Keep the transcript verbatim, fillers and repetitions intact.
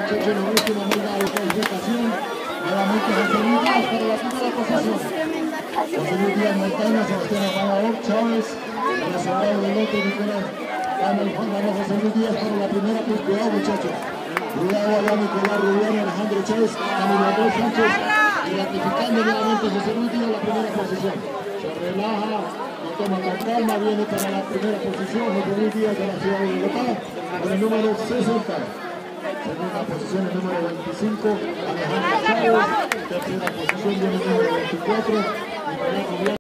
muchachos en la última ronda de clasificación. Nuevamente José Luis Díaz para la primera posición. José Luis Díaz Montaña, Sebastián Amador Chávez, Nacional del Norte, Nicolás. Ganó José Luis Díaz para la primera posición. Cuidado, muchachos. Cuidado allá Nicolás Rubiano, Alejandro Chávez, Camilo Andrés Sánchez. Y ratificando nuevamente José Luis Díaz la primera posición. Se relaja, lo toma con calma, viene para la primera posición. José Luis Díaz de la ciudad de Bogotá, con el número sesenta. Segunda posición, el número veinticinco, Alejandro Chávez. Tercera posición, el número veinticuatro, Nicolás Rubiano.